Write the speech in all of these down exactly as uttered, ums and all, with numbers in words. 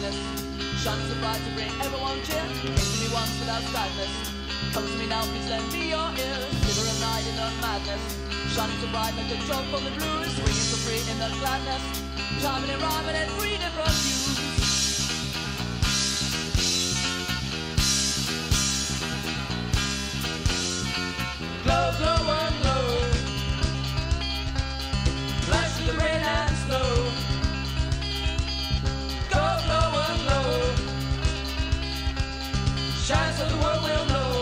darkness, shining so bright to bring everyone cheer. Came to me once without sadness, come to me now, please lend me your ears. Silver and night in the madness, shining so bright like a joke from the blues, swinging so free in the gladness, timing and rhyming and freedom from views. Glow, glow and glow, flash through the rain and snow. Go, glow and glow, shine so the world will know.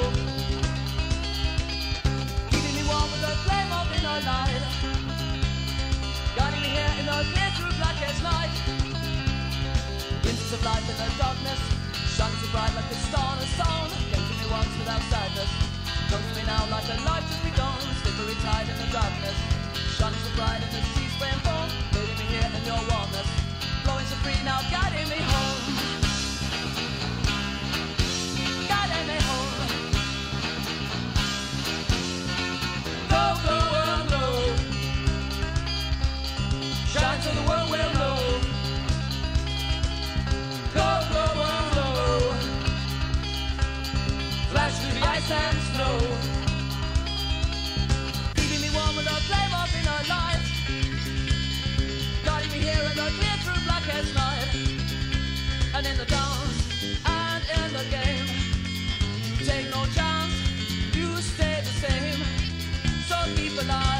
Keeping me warm with the flame of inner light, guiding me here in the clear through blackest night. Glimpses of light in the darkness, shining so bright like a star in a song. Came to me once without sadness, comes to me now like a light just begun. Slippery tide in the darkness, shining so bright in the seas swaying foam. Leading me here in your warmness, blowing so free now, guiding me home. Guiding me home. Go, go, and go, shine so the world will know. Go, go, and go, flash through the ice and snow. Keeping me warm with the flame of inner light, guiding me here in the clear through blackest night. And in the dance and in the game, take no chance, you stay the same. So keep alive.